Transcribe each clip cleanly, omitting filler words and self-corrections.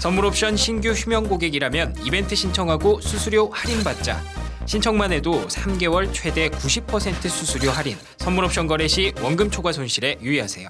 선물 옵션 신규 휴면 고객이라면 이벤트 신청하고 수수료 할인받자. 신청만 해도 3개월 최대 90% 수수료 할인. 선물 옵션 거래 시 원금 초과 손실에 유의하세요.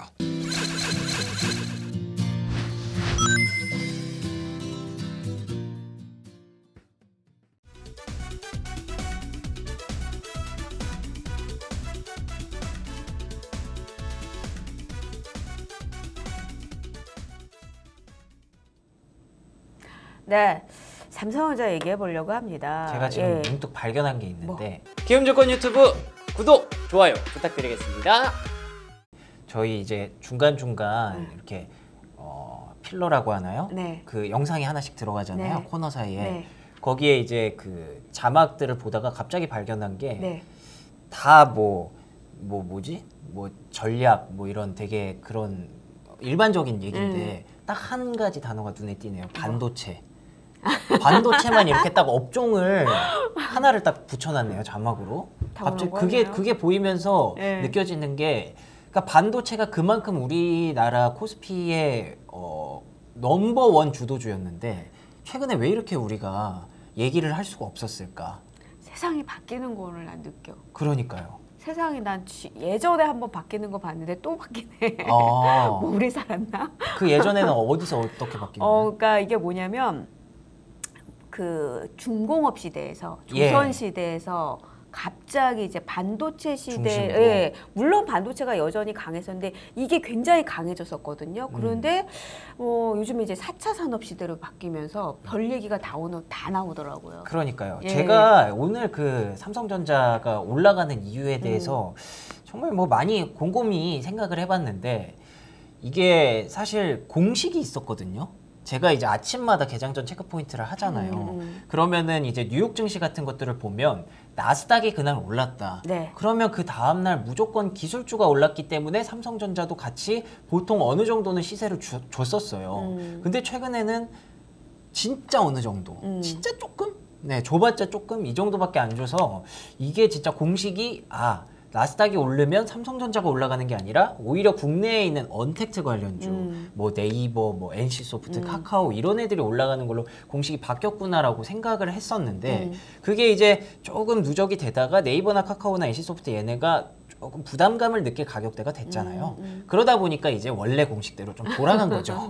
네, 삼성전자 얘기해 보려고 합니다. 제가 지금 문득 발견한 게 있는데 기움조건 유튜브 구독, 좋아요 부탁드리겠습니다. 저희 이제 중간중간 이렇게 필러라고 하나요? 네. 그 영상이 하나씩 들어가잖아요. 네. 코너 사이에. 네. 거기에 이제 그 자막들을 보다가 갑자기 발견한 게 네. 다 뭐지? 뭐 전략 뭐 이런 되게 그런 일반적인 얘기인데 딱 한 가지 단어가 눈에 띄네요. 반도체. 반도체만 이렇게 딱 업종을 하나를 딱 붙여놨네요. 자막으로. 갑자기 그게 보이면서 네. 느껴지는 게 그러니까 반도체가 그만큼 우리나라 코스피의 넘버원 주도주였는데 최근에 왜 이렇게 우리가 얘기를 할 수가 없었을까? 세상이 바뀌는 거를 난 느껴. 그러니까요. 세상이 난 예전에 한번 바뀌는 거 봤는데 또 바뀌네. 아, 뭐 오래 살았나? 그 예전에는 어디서 어떻게 바뀌나요? 그러니까 이게 뭐냐면 그 중공업 시대에서 예. 조선 시대에서 갑자기 이제 반도체 시대, 중심으로. 예, 물론 반도체가 여전히 강했었는데 이게 굉장히 강해졌었거든요. 그런데 요즘에 이제 4차 산업 시대로 바뀌면서 별 얘기가 다 나오더라고요. 그러니까요. 예. 제가 오늘 그 삼성전자가 올라가는 이유에 대해서 정말 뭐 많이 곰곰이 생각을 해봤는데 이게 사실 공식이 있었거든요. 제가 이제 아침마다 개장 전 체크 포인트를 하잖아요. 그러면은 이제 뉴욕 증시 같은 것들을 보면 나스닥이 그날 올랐다. 네. 그러면 그 다음날 무조건 기술주가 올랐기 때문에 삼성전자도 같이 보통 어느 정도는 시세를 줬었어요. 근데 최근에는 진짜 어느 정도, 진짜 조금? 네, 줘봤자 조금 이 정도밖에 안 줘서 이게 진짜 공식이 나스닥이 오르면 삼성전자가 올라가는 게 아니라 오히려 국내에 있는 언택트 관련주, 뭐 네이버, 뭐 NC소프트, 카카오 이런 애들이 올라가는 걸로 공식이 바뀌었구나라고 생각을 했었는데 그게 이제 조금 누적이 되다가 네이버나 카카오나 NC소프트 얘네가 조금 부담감을 느낄 가격대가 됐잖아요. 그러다 보니까 이제 원래 공식대로 좀 돌아간 거죠.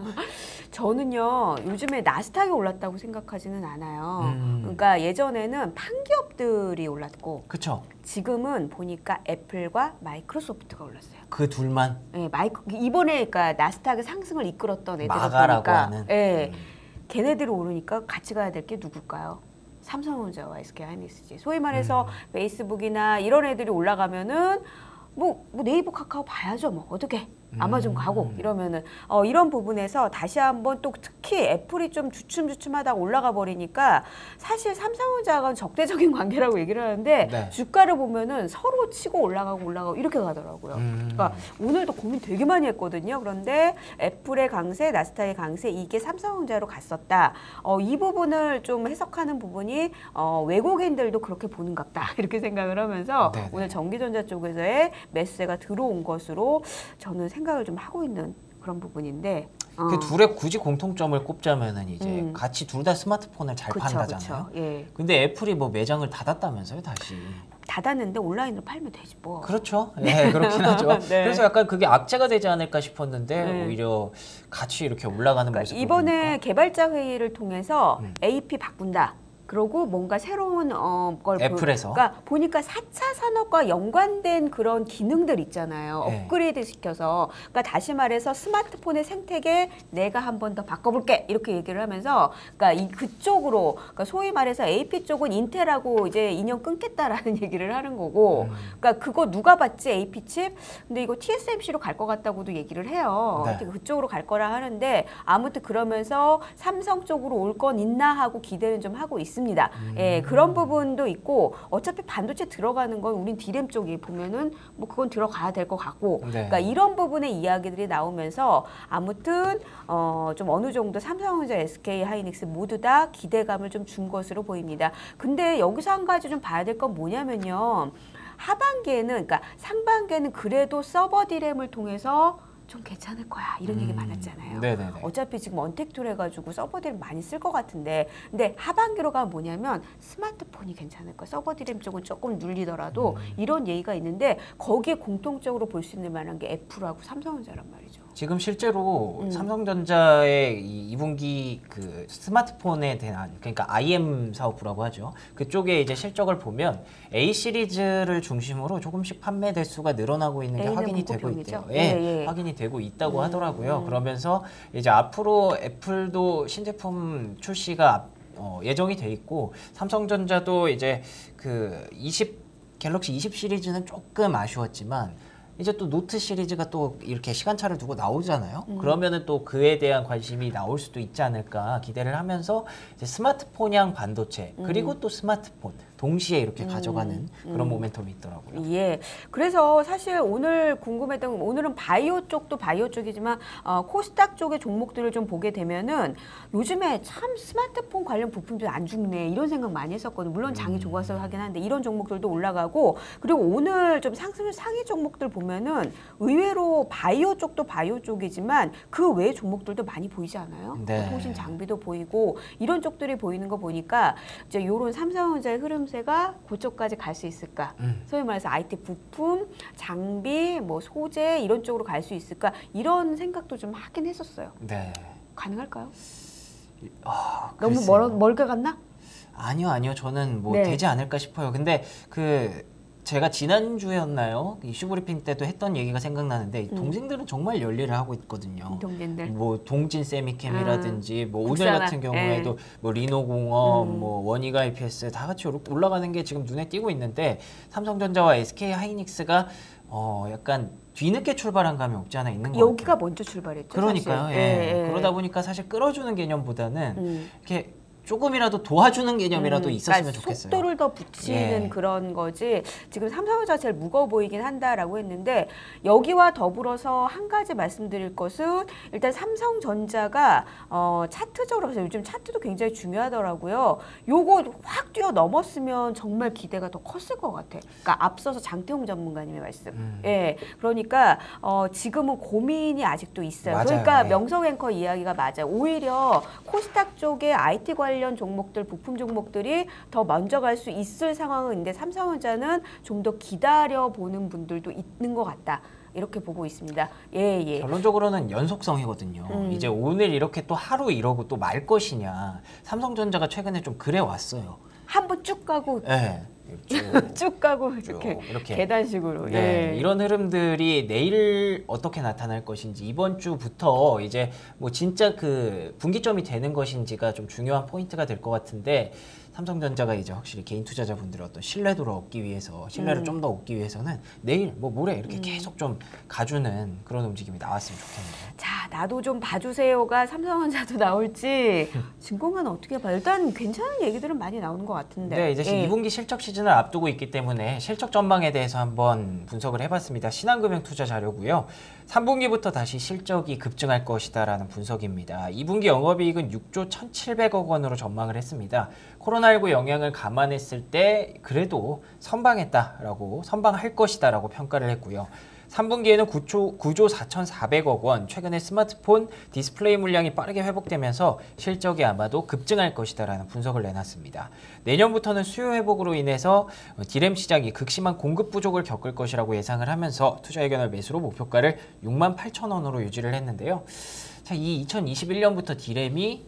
저는요 요즘에 나스닥이 올랐다고 생각하지는 않아요. 그러니까 예전에는 판기업들이 올랐고 그쵸? 지금은 보니까 애플과 마이크로소프트가 올랐어요. 그 둘만 네, 이번에 그러니까 나스닥의 상승을 이끌었던 애들을 마가라고 보니까 하는. 네, 걔네들이 오르니까 같이 가야 될 게 누굴까요? 삼성전자와 SK하이닉스지. 소위 말해서 페이스북이나 이런 애들이 올라가면은 뭐 네이버 카카오 봐야죠. 뭐 어떻게 아마존 가고 이러면은 이런 부분에서 다시 한번 또 특히 애플이 좀 주춤주춤하다가 올라가 버리니까 사실 삼성전자가 적대적인 관계라고 얘기를 하는데 네. 주가를 보면은 서로 치고 올라가고 이렇게 가더라고요. 그러니까 오늘도 고민 되게 많이 했거든요. 그런데 애플의 강세, 나스닥의 강세 이게 삼성전자로 갔었다. 이 부분을 좀 해석하는 부분이 외국인들도 그렇게 보는갑다 이렇게 생각을 하면서 네네. 오늘 전기전자 쪽에서의 매수세가 들어온 것으로 저는 생각을 좀 하고 있는 그런 부분인데 그 둘의 굳이 공통점을 꼽자면은 이제 같이 둘 다 스마트폰을 잘 판다잖아요. 그쵸. 예. 근데 애플이 뭐 매장을 닫았다면서요, 다시. 닫았는데 온라인으로 팔면 되지 뭐. 그렇죠. 예, 그렇긴 하죠. 네. 그래서 약간 그게 악재가 되지 않을까 싶었는데 오히려 같이 이렇게 올라가는 그러니까 모습을 이번에 보니까. 개발자 회의를 통해서 AP 바꾼다. 그러고 뭔가 새로운 걸 애플에서. 그러니까 보니까 4차 산업과 연관된 그런 기능들 있잖아요. 네. 업그레이드 시켜서 그러니까 다시 말해서 스마트폰의 생태계 내가 한 번 더 바꿔볼게 이렇게 얘기를 하면서 그러니까 그쪽으로 그러니까 소위 말해서 AP 쪽은 인텔하고 이제 인연 끊겠다라는 얘기를 하는 거고 그러니까 그거 누가 받지 AP 칩? 근데 이거 TSMC로 갈 것 같다고도 얘기를 해요. 네. 그쪽으로 갈 거라 하는데 아무튼 그러면서 삼성 쪽으로 올 건 있나 하고 기대는 좀 하고 있습니다. 예, 그런 부분도 있고 어차피 반도체 들어가는 건 우린 디램 쪽이 보면은 뭐 그건 들어가야 될 것 같고 네. 그러니까 이런 부분의 이야기들이 나오면서 아무튼 좀 어느 정도 삼성전자, SK하이닉스 모두 다 기대감을 좀 준 것으로 보입니다. 근데 여기서 한 가지 좀 봐야 될 건 뭐냐면요. 하반기에는 그러니까 상반기에는 그래도 서버 디램을 통해서 좀 괜찮을 거야 이런 얘기 많았잖아요. 네네네. 어차피 지금 언택트로 해가지고 서버드램 많이 쓸 것 같은데 근데 하반기로 가면 뭐냐면 스마트폰이 괜찮을 거야. 서버드램 쪽은 조금 눌리더라도 이런 얘기가 있는데 거기에 공통적으로 볼 수 있는 만한 게 애플하고 삼성전자란 말이죠. 지금 실제로 삼성전자의 이 2분기 그 스마트폰에 대한 그러니까 IM 사업부라고 하죠. 그쪽에 이제 실적을 보면 A 시리즈를 중심으로 조금씩 판매 대수가 늘어나고 있는 게 A는 확인이 되고 무고평이죠? 있대요. 예. 확인이 되고 있다고 하더라고요. 그러면서 이제 앞으로 애플도 신제품 출시가 예정이 돼 있고 삼성전자도 이제 그 갤럭시 20 시리즈는 조금 아쉬웠지만 이제 또 노트 시리즈가 또 이렇게 시간차를 두고 나오잖아요. 그러면은 또 그에 대한 관심이 나올 수도 있지 않을까 기대를 하면서 이제 스마트폰향 반도체 그리고 또 스마트폰 동시에 이렇게 가져가는 그런 모멘텀이 있더라고요. 예. 그래서 사실 오늘 궁금했던 건 오늘은 바이오 쪽도 바이오 쪽이지만 코스닥 쪽의 종목들을 좀 보게 되면은 요즘에 참 스마트폰 관련 부품들이 안 죽네 이런 생각 많이 했었거든요. 물론 장이 좋아서 하긴 한데 이런 종목들도 올라가고 그리고 오늘 좀 상승 상위 종목들 보면은 의외로 바이오 쪽도 바이오 쪽이지만 그 외의 종목들도 많이 보이지 않아요? 네. 통신 장비도 보이고 이런 쪽들이 보이는 거 보니까 이제 이런 삼성전자의 흐름세가 그쪽까지 갈 수 있을까? 소위 말해서 IT 부품, 장비, 뭐 소재 이런 쪽으로 갈 수 있을까? 이런 생각도 좀 하긴 했었어요. 네. 가능할까요? 글쎄요. 너무 멀게 갔나? 아니요. 저는 뭐 네. 되지 않을까 싶어요. 근데 제가 지난주였나요? 이슈 브리핑 때도 했던 얘기가 생각나는데 동생들은 정말 열일을 하고 있거든요. 동진들. 뭐 동진 세미캠이라든지 뭐 오늘 국산화. 같은 경우에도 뭐 리노공업, 뭐 원희가 IPS 다 같이 올라가는 게 지금 눈에 띄고 있는데 삼성전자와 SK 하이닉스가 약간 뒤늦게 출발한 감이 없지 않아 있는 것 여기가 같아요. 먼저 출발했죠. 그러니까요. 사실. 예. 그러다 보니까 사실 끌어주는 개념보다는 이렇게 조금이라도 도와주는 개념이라도 있었으면 그러니까 좋겠어요. 속도를 더 붙이는 예. 그런 거지. 지금 삼성전자 제일 무거워 보이긴 한다라고 했는데 여기와 더불어서 한 가지 말씀드릴 것은 일단 삼성전자가 차트적으로 봐서 요즘 차트도 굉장히 중요하더라고요. 요거 확 뛰어넘었으면 정말 기대가 더 컸을 것 같아. 그러니까 앞서서 장태홍 전문가님의 말씀. 예, 그러니까 지금은 고민이 아직도 있어요. 맞아요. 그러니까 예. 명성 앵커 이야기가 맞아요. 오히려 코스닥 쪽에 IT 관련 종목들, 부품 종목들이 더 먼저 갈 수 있을 상황은 있는데 삼성전자는 좀 더 기다려 보는 분들도 있는 것 같다. 이렇게 보고 있습니다. 예. 결론적으로는 연속성이거든요. 이제 오늘 이렇게 또 하루 이러고 또 말 것이냐. 삼성전자가 최근에 좀 그래 왔어요. 한번 쭉 가고 예. 쭉 가고 이렇게 계단식으로. 네, 예. 이런 흐름들이 내일 어떻게 나타날 것인지 이번 주부터 이제 뭐 진짜 그 분기점이 되는 것인지가 좀 중요한 포인트가 될 것 같은데 삼성전자가 이제 확실히 개인 투자자분들의 어떤 신뢰도를 얻기 위해서 신뢰를 좀 더 얻기 위해서는 내일 뭐 모레 이렇게 계속 좀 가주는 그런 움직임이 나왔으면 좋겠네요. 자, 나도 좀 봐주세요가 삼성전자도 나올지 증권가는 어떻게 봐요? 일단 괜찮은 얘기들은 많이 나오는 것 같은데. 네, 이제 예. 2분기 실적 시즌을 앞두고 있기 때문에 실적 전망에 대해서 한번 분석을 해봤습니다. 신한금융 투자 자료고요. 3분기부터 다시 실적이 급증할 것이다라는 분석입니다. 2분기 영업이익은 6조 1,700억 원으로 전망을 했습니다. 코로나19 영향을 감안했을 때 그래도 선방할 것이다라고 평가를 했고요. 3분기에는 9조 4,400억 원, 최근에 스마트폰 디스플레이 물량이 빠르게 회복되면서 실적이 아마도 급증할 것이다라는 분석을 내놨습니다. 내년부터는 수요 회복으로 인해서 디램 시장이 극심한 공급 부족을 겪을 것이라고 예상을 하면서 투자의견을 매수로 목표가를 68,000원으로 유지를 했는데요. 자, 이 2021년부터 디램이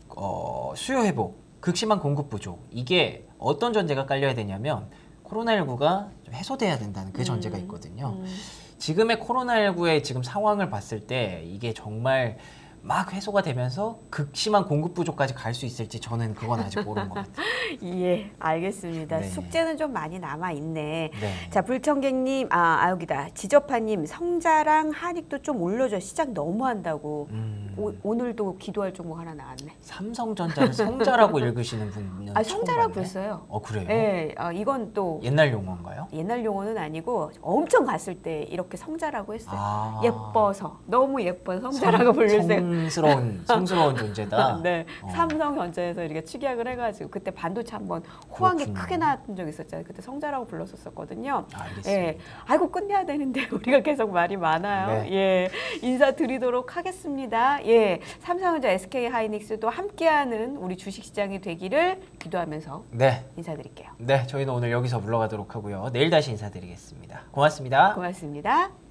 수요 회복, 극심한 공급 부족, 이게 어떤 전제가 깔려야 되냐면 코로나19가 좀 해소돼야 된다는 그 전제가 있거든요. 지금의 코로나19의 지금 상황을 봤을 때 이게 정말 막 해소가 되면서 극심한 공급 부족까지 갈 수 있을지 저는 그건 아직 모르는 것 같아요. 예, 알겠습니다. 네. 숙제는 좀 많이 남아있네. 네. 자, 불청객님, 여기다. 지저파님, 성자랑 한익도 좀 올려줘. 시장 너무한다고. 오늘도 기도할 종목 하나 나왔네. 삼성전자를 성자라고 읽으시는 분은 성자라고 처음 그랬어요. 봤네. 그래요? 예, 이건 또 옛날 용어인가요? 옛날 용어는 아니고 엄청 갔을 때 이렇게 성자라고 했어요. 아. 예뻐서, 너무 예뻐서 성자라고 부르세요. 성스러운 존재다. 네, 어. 삼성전자에서 이렇게 취약을 해가지고 그때 반도체 한번 호황이 그렇군요. 크게 나왔던 적이 있었잖아요. 그때 성자라고 불렀었거든요. 알겠습니다. 예, 아이고 끝내야 되는데 우리가 계속 말이 많아요. 네. 예, 인사드리도록 하겠습니다. 예, 삼성전자, SK하이닉스도 함께하는 우리 주식시장이 되기를 기도하면서 네. 인사드릴게요. 네, 저희는 오늘 여기서 물러가도록 하고요. 내일 다시 인사드리겠습니다. 고맙습니다. 고맙습니다.